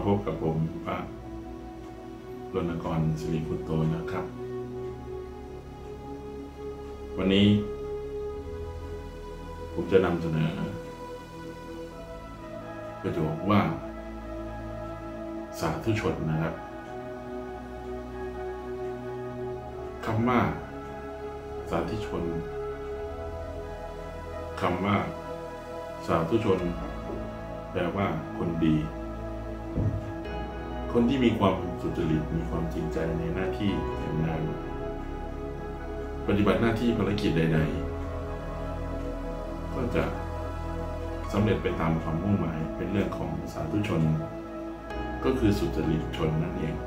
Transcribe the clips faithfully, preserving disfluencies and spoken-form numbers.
พบกับผมพระรณกรศิริพุตโตนะครับวันนี้ผมจะนำเสนอประโยคว่าสาธุชนนะครับคำว่าสาธุชนคำว่าสาธุชนแปลว่าคนดีคนที่มีความสุจริตมีความจริงใจในหน้าที่การงานปฏิบัติหน้าที่ภารกิจใดๆก็จะสำเร็จไปตามความมุ่งหมายเป็นเรื่องของสาธุชนก็คือสุจริตชนนั่นเอง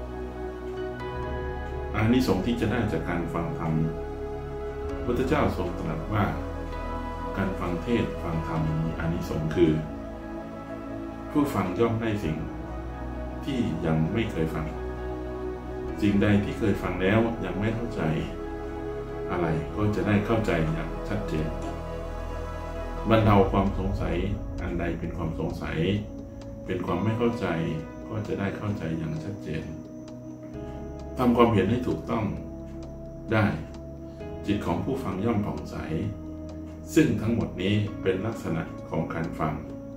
อานิสงส์ที่จะได้จากการฟังธรรมพระพุทธเจ้าทรงตรัสว่าการฟังเทศน์ฟังธรรมมีอานิสงส์คือผู้ฟังย่อมได้สิ่งที่ยังไม่เคยฟังสิ่งใดที่เคยฟังแล้วยังไม่เข้าใจอะไรก็จะได้เข้าใจอย่างชัดเจนบรรเทาความสงสัยอันใดเป็นความสงสัยเป็นความไม่เข้าใจก็จะได้เข้าใจอย่างชัดเจนทำความเห็นให้ถูกต้องได้จิตของผู้ฟังย่อมผ่องใสซึ่งทั้งหมดนี้เป็นลักษณะของการฟัง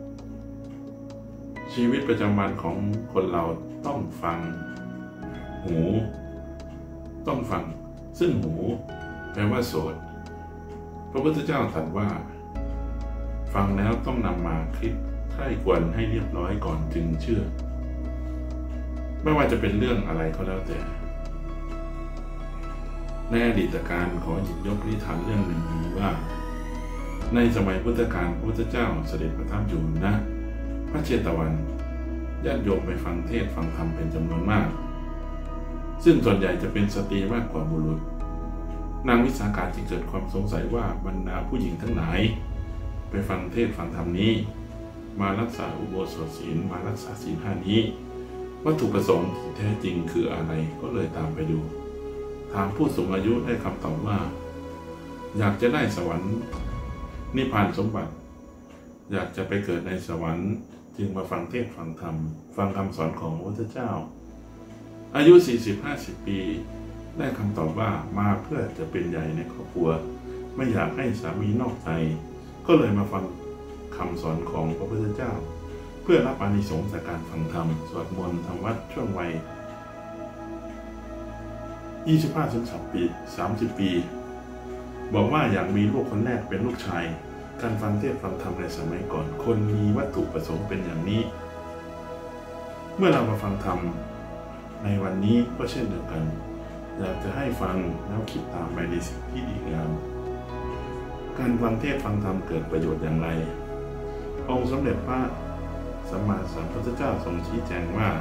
ชีวิตประจำวันของคนเราต้องฟังหูต้องฟังซึ่งหูแปลว่าโสตพระพุทธเจ้าตรัสว่าฟังแล้วต้องนำมาคิดใคร่ควรให้เรียบร้อยก่อนจึงเชื่อไม่ว่าจะเป็นเรื่องอะไรก็แล้วแต่ในอดีตการขอหยิบยกนิทานเรื่องหนึ่งนี้ว่าในสมัยพุทธกาลพระพุทธเจ้าเสด็จประทับอยู่ณพระเชตวันญาติโยมไปฟังเทศฟังธรรมเป็นจำนวนมากซึ่งส่วนใหญ่จะเป็นสตรีมากกว่าบุรุษนางวิสาขาจึงเกิดความสงสัยว่าบรรดาผู้หญิงทั้งหลายไปฟังเทศฟังธรรมนี้มารักษาอุโบสถศีลมารักษาศีลห้านี้วัตถุประสงค์ที่แท้จริงคืออะไรก็เลยตามไปดูถามผู้สูงอายุได้คำตอบว่าอยากจะได้สวรรค์นิพพานสมบัติอยากจะไปเกิดในสวรรค์จึงมาฟังเทศฟังธรรมฟังคำสอนของพระพุทธเจ้าอายุ สี่สิบห้าสิบ ปีได้คำตอบว่ามาเพื่อจะเป็นใหญ่ในครอบครัวไม่อยากให้สามีนอกใจก็เลยมาฟังคำสอนของพระพุทธเจ้าเพื่อรับอานิสงส์จากการฟังธรรมสวดมนต์ทำวัดช่วงวัยยี่สิบห้าถึงสามสิบ ปีบอกว่าอยากมีลูกคนแรกเป็นลูกชายการฟังเทศฟังธรรมในสมัยก่อนคนมีวัตถุประสงค์เป็นอย่างนี้เมื่อเรามาฟังธรรมในวันนี้ก็เช่นเดียวกันอยากจะให้ฟังแล้วคิดตามไปในสิ่งที่ดีงามการฟังเทศฟังธรรมเกิดประโยชน์อย่างไรองค์สมเด็จพระสัมมาสัมพุทธเจ้าทรงชี้แจงว่า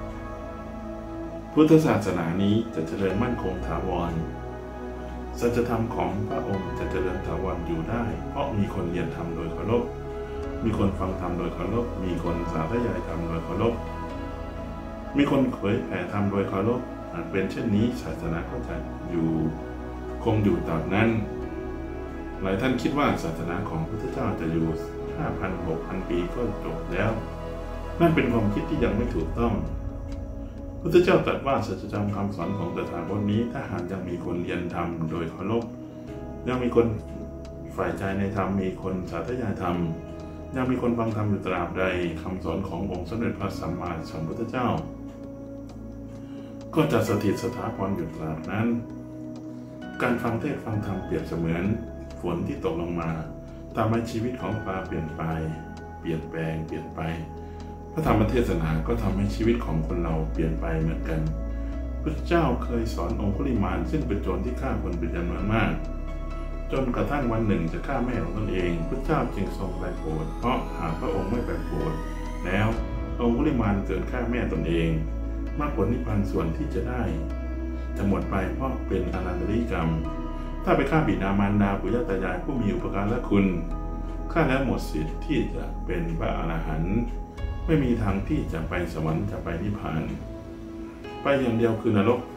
พุทธศาสนานี้จะเจริญมั่นคงถาวรสัจธรรมของพระองค์จะเจริญถาวรอยู่ได้เพราะมีคนเรียนธรรมโดยเคารพมีคนฟังธรรมโดยเคารพมีคนสาธยายธรรมโดยเคารพมีคนเผยแผ่ธรรมโดยเคารพหากเป็นเช่นนี้ศาสนาก็จะอยู่คงอยู่ตราบนั้นหลายท่านคิดว่าศาสนาของพระพุทธเจ้าจะอยู่ ห้าพัน หกพัน ปีก็จบแล้วนั่นเป็นความคิดที่ยังไม่ถูกต้องพุทธเจ้าตรัสว่าสัจธรรมคำสอนของตถาคตนี้ถ้าหากยังมีคนเรียนธรรมโดยเคารพยังมีคนฝ่ายใจในธรรมมีคนสาธยายธรรมยังมีคนฟังธรรมอยู่ตราบใดคำสอนขององค์สมเด็จพระสัมมาสัมพุทธเจ้าก็จะสถิตสถาพรอยู่ตราบนั้นการฟังเทศฟังธรรมเปรียบเสมือนฝนที่ตกลงมาทำให้ชีวิตของปลาเปลี่ยนไปเปลี่ยนแปลงเปลี่ยนไปพระธรรมเทศนาก็ทำให้ชีวิตของคนเราเปลี่ยนไปเหมือนกันพระเจ้าเคยสอนองคุลิมานซึ่งเป็นโจรที่ฆ่าคนเป็นจำนวนมากจนกระทั่งวันหนึ่งจะฆ่าแม่ของตนเองพระเจ้าจึงทรงไตรโปรดเพราะหากพระองค์ไม่ไตรโปรดแล้วองคุลิมานเกิดฆ่าแม่ตนเองมากผลนิพพานส่วนที่จะได้จะหมดไปเพราะเป็นอนันตริกรรมถ้าไปฆ่าบิดามารดาปู่ย่าตายายผู้มีอุปการะคุณฆ่าแล้วหมดสิทธิ์ที่จะเป็นพระอรหันต์ไม่มีทางที่จะไปสวรรค์จะไปนิพพานไปอย่างเดียวคือนรก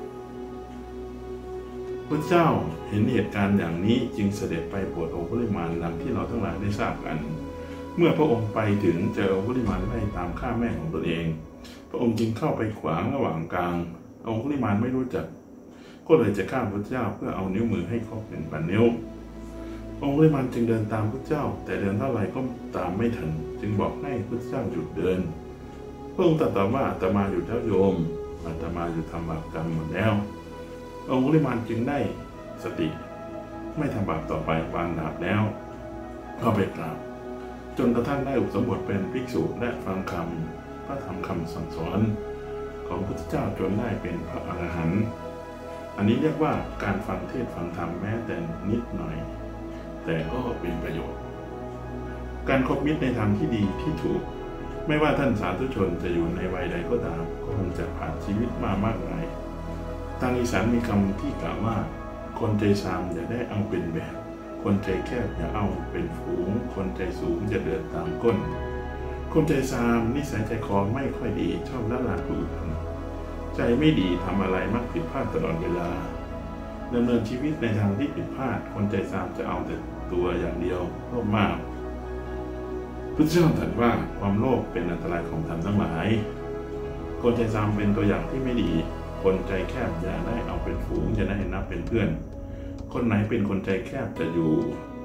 พระเจ้าเห็นเหตุการณ์อย่างนี้จึงเสด็จไปโปรดองคุลิมานดังที่เราทั้งหลายได้ทราบกันเมื่อพระองค์ไปถึงเจอองคุลิมานไล่ตามฆ่าแม่ของตนเองพระองค์จึงเข้าไปขวางระหว่างกลางองคุลิมานไม่รู้จักก็เลยจะฆ่าพระเจ้าเพื่อเอานิ้วมือให้ครบเป็นพันนิ้วองคุลิมานจึงเดินตามพระเจ้าแต่เดินเท่าไหร่ก็ตามไม่ทันจึงบอกให้พระเจ้าหยุดเดินพระองค์ตรัสตอบว่าอาตมาหยุดแล้วโยมอาตมาหยุดทำบาปกรรมหมดแล้วองคุลิมานจึงได้สติไม่ทำบาปต่อไปวางดาบแล้วเข้าไปกราบจนกระทั่งได้อุปสมบทเป็นภิกษุและฟังคำพระธรรมคำสั่งสอนของพระพุทธเจ้าจนได้เป็นพระอรหันต์อันนี้เรียกว่าการฟังเทศน์ฟังธรรมแม้แต่นิดหน่อยแต่ก็เป็นประโยชน์การคบมิตรในทางที่ดีที่ถูกไม่ว่าท่านสาธุชนจะอยู่ในวัยใดก็ตามก็คงจะผ่านชีวิตมามากมายทางอีสานมีคำที่กล่าวว่าคนใจซามอย่าได้เอาเป็นแบบคนใจแคบอย่าเอาเป็นฝูงคนใจสูงจะเดินตามก้นคนใจซามนิสัยใจคอไม่ค่อยดีชอบละลานผู้อื่นใจไม่ดีทำอะไรมักผิดพลาดตลอดเวลาดำเนินชีวิตในทางที่ผิดพลาดคนใจซามจะเอาแต่ตัวอย่างเดียวโลภมากพุทธเจ้าตรัสว่าความโลภเป็นอันตรายของธรรมทั้งหลายคนใจซามเป็นตัวอย่างที่ไม่ดีคนใจแคบอย่าได้เอาเป็นฝูงจะได้นับเป็นเพื่อนคนไหนเป็นคนใจแคบจะอยู่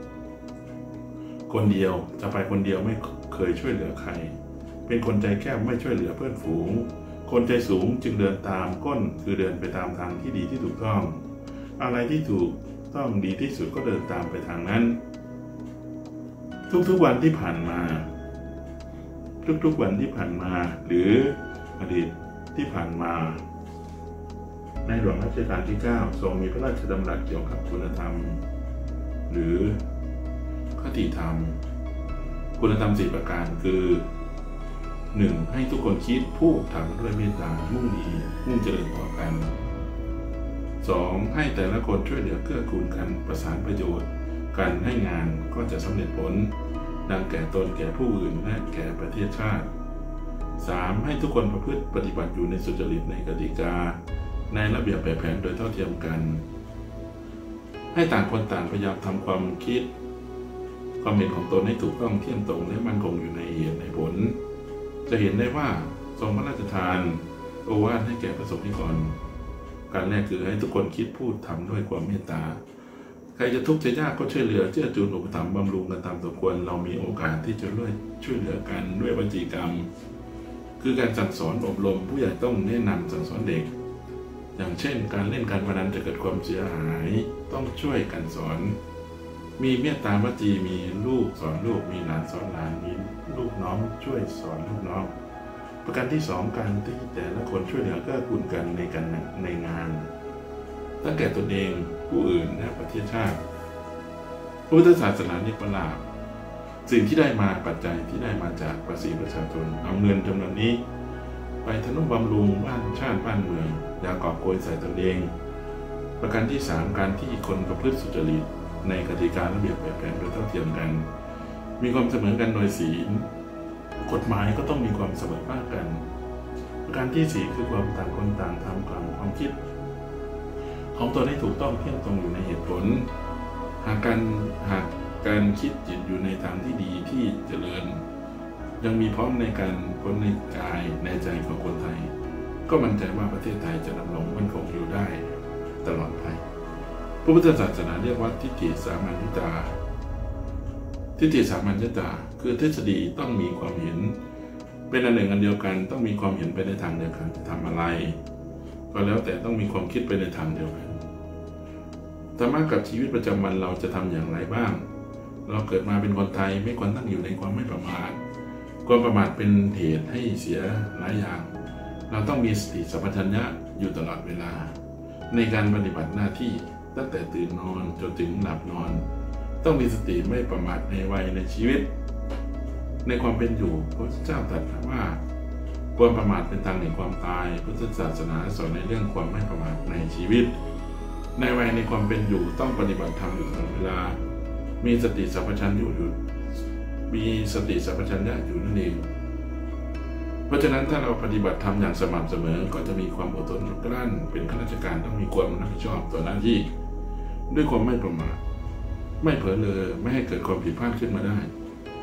คนเดียวจะไปคนเดียวไม่เคยช่วยเหลือใครเป็นคนใจแคบไม่ช่วยเหลือเพื่อนฝูงคนใจสูงจึงเดินตามก้นคือเดินไปตามทางที่ดีที่ถูกต้องอะไรที่ถูกต้องดีที่สุดก็เดินตามไปทางนั้นทุกๆวันที่ผ่านมาทุกๆวันที่ผ่านมาหรืออดีตที่ผ่านมาในหลวงรัชกาลที่เก้าทรงมีพระราชดำรัสเกี่ยวกับคุณธรรมหรือคติธรรมคุณธรรมสี่ประการคือหนึ่งให้ทุกคนคิดพูดทำด้วยเมตตามุ่งดีมุ่งเจริญต่อกันสองให้แต่ละคนช่วยเหลือเกื้อกูลกันประสานประโยชน์การให้งานก็จะสำเร็จผลดังแก่ตนแก่ผู้อื่นและแก่ประเทศชาติสามให้ทุกคนประพฤติปฏิบัติอยู่ในสุจริตในกติกาในระเบียบแบบแผนโดยเท่าเทียมกันให้ต่างคนต่างพยายามทำความคิดความเห็นของตนให้ถูกต้องเที่ยงตรงและมั่นคงอยู่ในเหตุในผลจะเห็นได้ว่าทรงพระราชทานโอวาทให้แก่ประสบนิกรการแรกคือให้ทุกคนคิดพูดทำด้วยความเมตตาใครจะทุกข์จะยากก็ช่วยเหลือเจือจูนอุปถัมภ์บำรุงกันตามสมควรเรามีโอกาสที่จะช่วยช่วยเหลือกันด้วยวจีกรรมคือการสั่งสอนอบรมผู้ใหญ่ต้องแนะนำสั่งสอนเด็กอย่างเช่นการเล่นการพนันจะเกิดความเสียหายต้องช่วยกันสอนมีเมตตาวจีมีลูกสอนลูกมีหลานสอนหลานมีลูกน้องช่วยสอนลูกน้องประการที่สองการที่แต่ละคนช่วยเหลือเกื้อกูลกันในการในงานตั้งแต่ตนเองผู้อื่นและประเทศชาติพุทธศาสนานิพพานสิ่งที่ได้มาปัจจัยที่ได้มาจากภาษีประชาชนเอาเงินจำนวนนี้ไปทนุบำรุงบ้านชาติบ้านเมืองอย่ากอบโกยใส่ตนเองประการที่สามการที่คนประพฤติสุจริตในกติการระเบียบแบบแผนโดยเท่าเทียมกันมีความเสมอกันโดยศีลกฎหมายก็ต้องมีความเสมอภาคกันประการที่สี่คือความต่างคนต่างทำความความคิดของตนให้ถูกต้องเที่ยงตรงอยู่ในเหตุผลหากการหากการคิดจิตอยู่ในทางที่ดีที่เจริญยังมีพร้อมในการพ้นในกายในใจของคนไทยก็มั่นใจว่าประเทศไทยจะดำรงมั่นคงอยู่ได้ตลอดไปพระพุทธศาสนาเรียกว่าทิฏฐิสามัญญตาทิฏฐิสามัญญตาคือทฤษฎีต้องมีความเห็นเป็นอันหนึ่งอันเดียวกันต้องมีความเห็นไปในทางเดียวกันจะทำอะไรก็แล้วแต่ต้องมีความคิดไปในทางเดียวกันธรรมะกับชีวิตประจำวันเราจะทำอย่างไรบ้างเราเกิดมาเป็นคนไทยไม่ควรตั้งอยู่ในความไม่ประมาทความประมาทเป็นเหตุให้เสียหลายอย่างเราต้องมีสติสัมปชัญญะอยู่ตลอดเวลาในการปฏิบัติหน้าที่ตั้งแต่ตื่นนอนจนถึงหลับนอนต้องมีสติไม่ประมาทในวัยในชีวิตในความเป็นอยู่พระเจ้าตรัสว่าความประมาทเป็นทางแห่งความตายพุทธศาสนาสอนในเรื่องความไม่ประมาทในชีวิตในวัยในความเป็นอยู่ต้องปฏิบัติธรรมอยู่ตลอดเวลามีสติสัมปชัญญะอยู่มีสติสัมปชัญญะอยู่นั่นเองเพราะฉะนั้นถ้าเราปฏิบัติธรรมอย่างสม่ำเสมอก็จะมีความอดทนอดกลั้นเป็นข้าราชการต้องมีความรับผิดชอบต่อหน้าที่ด้วยความไม่ประมาทไม่เผลอเลยไม่ให้เกิดความผิดพลาดขึ้นมาได้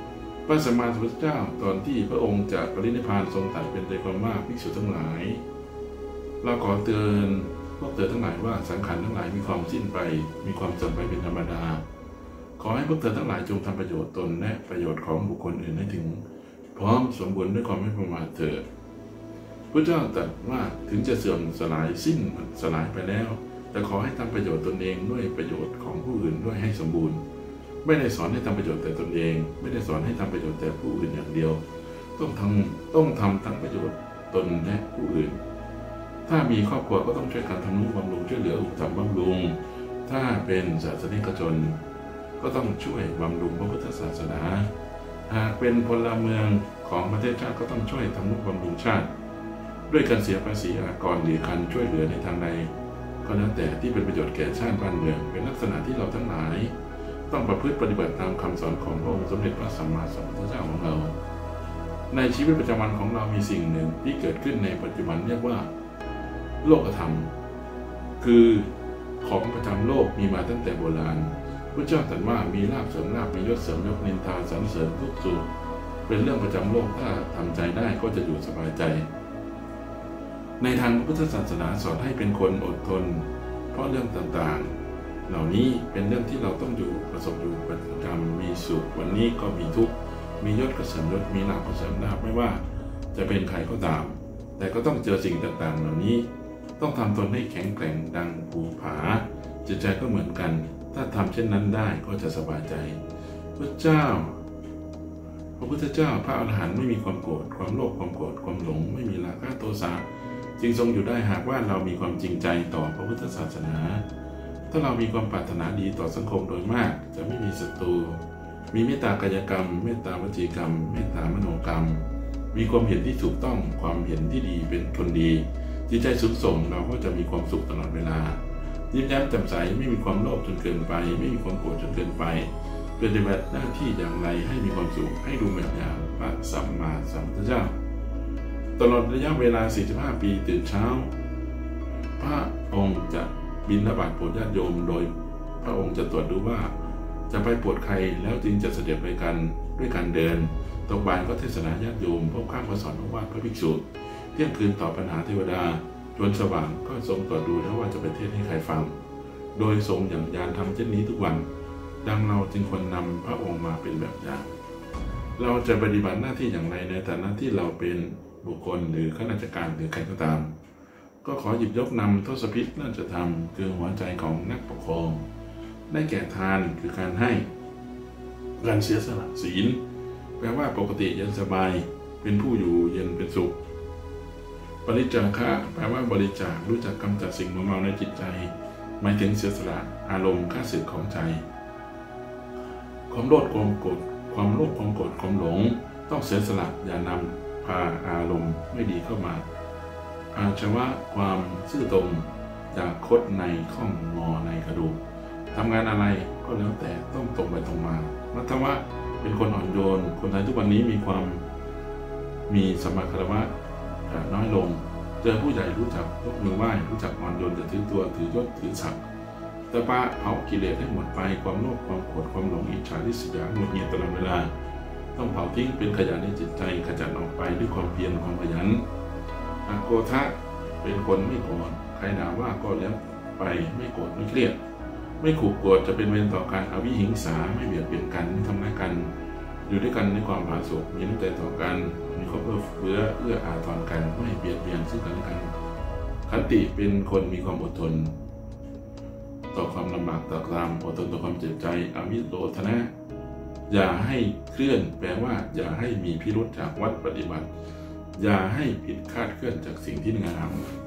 พระสัมมาสัมพุทธเจ้าตอนที่พระองค์จะปรินิพพานทรงตรัสเป็นใจความว่าภิกษุทั้งหลายเราขอเตือนพวกเธอทั้งหลายว่าสังขารทั้งหลายมีความสิ้นไปมีความเสื่อมไปเป็นธรรมดาขอให้พวกเธอทั้งหลายจงทำประโยชน์ตนและประโยชน์ของบุคคลอื่นให้ถึงพร้อมสมบูรณ์ด้วยความไม่ประมาทเถิดพระเจ้าตรัสว่าถึงจะเสื่อมสลายสิ้นสลายไปแล้วแต่ขอให้ทำประโยชน์ตนเองด้วยประโยชน์ของผู้อื่นด้วยให้สมบูรณ์ไม่ได้สอนให้ทำประโยชน์แต่ตนเองไม่ได้สอนให้ทำประโยชน์แต่ผู้อื่นอย่างเดียวต้องทำต้องทำทั้งประโยชน์ตนและผู้อื่นถ้ามีครอบครัวก็ต้องช่วยกันทำนุบำรุงช่วยเหลืออุปถัมภ์บำรุงถ้าเป็นศาสนิกชนก็ต้องช่วยบำรุงพระพุทธศาสนาหากเป็นพลเมืองของประเทศชาติก็ต้องช่วยทำนุบำรุงชาติด้วยการเสียภาษีอากรหรือการช่วยเหลือในทางใดก็แล้วแต่ที่เป็นประโยชน์แก่ชาติบ้านเมืองเป็นลักษณะที่เราทั้งหลายต้องประพฤติปฏิบัติตามคำสอนของพระองค์สมเด็จพระสัมมาสัมพุทธเจ้าของเราในชีวิตประจำวันของเรามีสิ่งหนึ่งที่เกิดขึ้นในปัจจุบันเรียกว่าโลกธรรมคือของประจำโลกมีมาตั้งแต่โบราณพระเจ้าตรัสว่ามีลาภเสริมลาภมียศเสริมยศนินทาสรรเสริญทุกสุขเป็นเรื่องประจำโลกถ้าทำใจได้ก็จะอยู่สบายใจในทางพระพุทธศาสนาสอนให้เป็นคนอดทนเพราะเรื่องต่างๆเหล่านี้เป็นเรื่องที่เราต้องอยู่ประสบอยู่ประจำมีสุขวันนี้ก็มีทุกข์มียศก็เสริมยศมีลาภก็เสริมลาภไม่ว่าจะเป็นใครก็ตามแต่ก็ต้องเจอสิ่งต่างๆเหล่านี้ต้องทำตนให้แข็งแกร่งดังภูผาจิตใจก็เหมือนกันถ้าทำเช่นนั้นได้ก็จะสบายใจพระเจ้าพระพุทธเจ้าพระอรหันต์ไม่มีความโกรธความโลภความโกรธความหลงไม่มีราคะโทสะจึงทรงอยู่ได้หากว่าเรามีความจริงใจต่อพระพุทธศาสนาถ้าเรามีความปรารถนาดีต่อสังคมโดยมากจะไม่มีศัตรูมีเมตตากายกรรมเมตตาวจีกรรมเมตตามโนกรรมมีความเห็นที่ถูกต้องความเห็นที่ดีเป็นคนดีจิตใจสูงส่งเราก็จะมีความสุขตลอดเวลายิ้มแย้มแจ่มใสไม่มีความโลภจนเกินไปไม่มีความโกรธจนเกินไปปฏิบัติหน้าที่อย่างไรให้มีความสุขให้ดูแบบอย่างพระสัมมาสัมพุทธเจ้าตลอดระยะเวลาสี่สิบห้าปีตื่นเช้าพระองค์จะบิณฑบาตโปรดญาติโยมโดยพระองค์จะตรวจดูว่าจะไปโปรดใครแล้วจึงจะเสด็จไปกันด้วยการเดินตกบ่ายก็เทศนาญาติโยมพบข้ามพระสอนพระวาทพระภิกษุเที่ยงคืนตอบปัญหาเทวดาจนสว่างก็ทรงตรวจดูแล้วว่าจะไปเทศให้ใครฟังโดยทรงอย่างยานทำเช่นนี้ทุกวันดังเราจึงควรนำพระองค์มาเป็นแบบอย่างเราจะปฏิบัติหน้าที่อย่างไรในฐานะที่เราเป็นบุคคลหรือข้าราชการหรือใครก็ตามก็ขอหยิบยกนำทศพิธราชธรรมคือหัวใจของนักปกครองได้แก่ทานคือการให้การเสียสละศีลแปลว่าปกติเย็นสบายเป็นผู้อยู่เย็นเป็นสุขบริจาคะแปลว่าบริจาครู้จักกำจัดสิ่งมัวเมาในจิตใจหมายถึงเสียสละอารมณ์ข้าศึกของใจความโลภความโกรธความโลภความโกรธความหลงต้องเสียสละอย่านำพาอารมณ์ไม่ดีเข้ามาอาชวะความซื่อตรงจากคดในข้องงอในกระดูกทำงานอะไรก็แล้วแต่ต้องตรงไปตรงมามัทวะเป็นคนอ่อนโยนคนไทยทุกวันนี้มีความมีสมมาคารวะน้อยลงเจอผู้ใหญ่รู้จักยกมือไหว้รู้จักอ่อนโยนจะถือตัวถือยศถือศักดิ์แต่ปะเผากิเลสให้หมดไปความโลภความโกรธความหลงอิจฉาริษยาหงุดหงิดตลอดเวลาต้องเผาทิ้งเป็นขยะในจิตใจขจัดออกไปด้วยความเพียรความขยันอโกทะเป็นคนไม่โกรธใครด่าว่าก็แล้วไปไม่โกรธไม่เครียดไม่ขู่โกรธจะเป็นเวรต่อกันอวิหิงสาไม่เบียดเบียนกันไม่ทำร้ายกันอยู่ด้วยกันในความผาสุกมีน้ำใจต่อกันมีความเอื้อเฟื้อเอื้ออาทรกันไม่เบียดเบียนซึ่งกันและกันขันติเป็นคนมีความอดทนต่อความลำบากต่อความอดทนต่อความเจ็บใจอมิโลทนะอย่าให้เคลื่อนแปลว่าอย่าให้มีพิรุธจากวัดปฏิบัติอย่าให้ผิดคาดเคลื่อนจากสิ่งที่งาม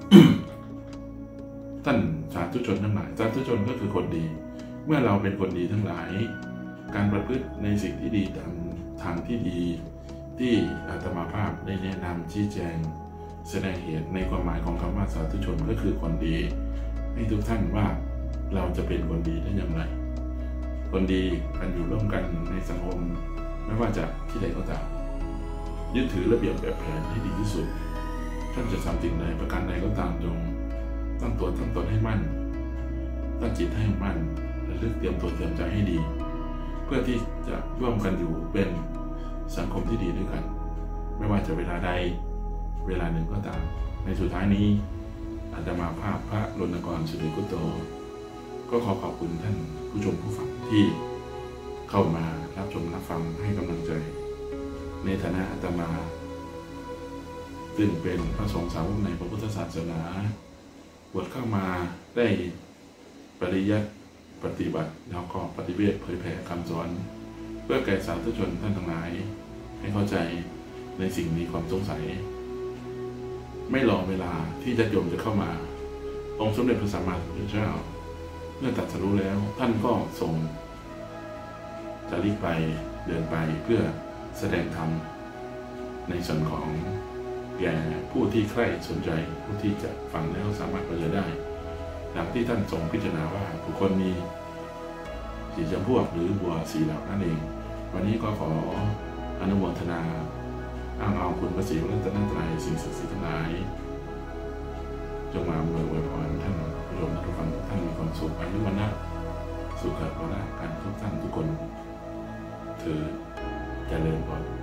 ท่านสาธุชนทั้งหลายสาธุชนก็คือคนดีเมื่อเราเป็นคนดีทั้งหลายการประพฤติในสิ่งที่ดีตามทางที่ดีที่อาตมาภาพได้แนะนำชี้แจงแสดงเหตุในความหมายของคำว่าสาธุชนก็คือคนดีให้ทุกท่านว่าเราจะเป็นคนดีได้อย่างไรคนดีกันอยู่ร่วมกันในสังคมไม่ว่าจะที่ใดก็ตามยึดถือระเบียบแบบแผนให้ดีที่สุดท่านจะทำสิ่งใดประการใดก็ตามจงตั้งตัวตั้งตนให้มั่นตั้งจิตให้มั่นและเลือกเตรียมตัวเตรียมใจให้ดีเพื่อที่จะร่วมกันอยู่เป็นสังคมที่ดีด้วยกันไม่ว่าจะเวลาใดเวลาหนึ่งก็ตามในสุดท้ายนี้อาตมาภาพพระรณกรสิริกุตโตก็ขอขอบคุณท่านผู้ชมผู้ฟังที่เข้ามารับชมรับฟังให้กำลังใจในฐานะอาตมาซึ่งเป็นพระสงฆ์สาวกในพระพุทธศาสนาบวชเข้ามาได้ปริยัติปฏิบัติแล้วก็ปฏิเวทเผยแผ่คำสอนเพื่อแก่สาธุชนท่านทั้งหลายให้เข้าใจในสิ่งมีความสงสัยไม่รอเวลาที่ญาติโยมจะเข้ามาองค์สมเด็จพระสัมมาสัมพุทธเจ้าเมื่อตรัสรู้แล้วท่านก็ทรงจาริกไปเดินไปเพื่อแสดงธรรมในส่วนของแก่ผู้ที่ใคร่สนใจผู้ที่จะฟังแล้วสามารถปฏิบัติได้ดังที่ท่านทรงพิจารณาว่าบุคคลมีสีจำพวกหรือบัวสีเหล่านั่นเองวันนี้ก็ขออนุโมทนาอ้างเอาคุณพระศรีรัตนตรัยสิ่งศักดิ์สิทธิ์ทั้งหลายจงมาอำนวยอวยพรท่านผู้ชมทุกท่านทุกท่านมีความสุขอายุวันนะสุขภาพร่างกายทุกท่านทุกคนเถิดเจริญพร